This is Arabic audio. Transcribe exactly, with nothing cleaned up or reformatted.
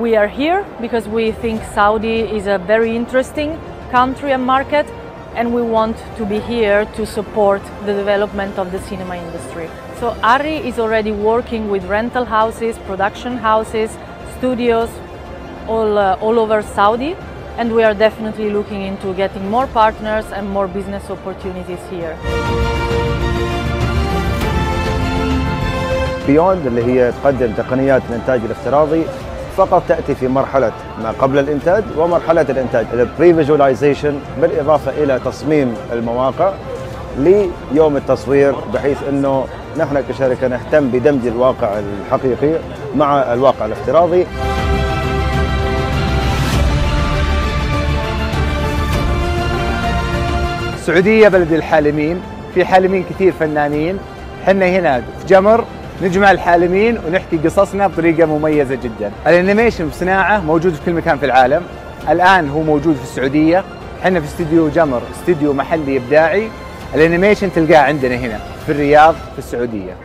we are here because we think Saudi is a very interesting country and market, and we want to be here to support the development of the cinema industry. So ARRI is already working with rental houses, production houses, studios all, uh, all over Saudi, and we are definitely looking into getting more partners and more business opportunities here. بيوند اللي هي تقدم تقنيات الإنتاج الافتراضي فقط تأتي في مرحلة ما قبل الإنتاج ومرحلة الإنتاج، البري فيجواليزيشن، بالإضافة إلى تصميم المواقع ليوم التصوير، بحيث أنه نحن كشركة نهتم بدمج الواقع الحقيقي مع الواقع الافتراضي. السعودية بلد الحالمين، في حالمين كثير فنانين، حنا هنا في جمر نجمع الحالمين ونحكي قصصنا بطريقة مميزة جدا. الانيميشن بصناعة موجود في كل مكان في العالم، الآن هو موجود في السعودية، حنا في استديو جمر، استديو محلي إبداعي. الانيميشن تلقاه عندنا هنا في الرياض في السعودية.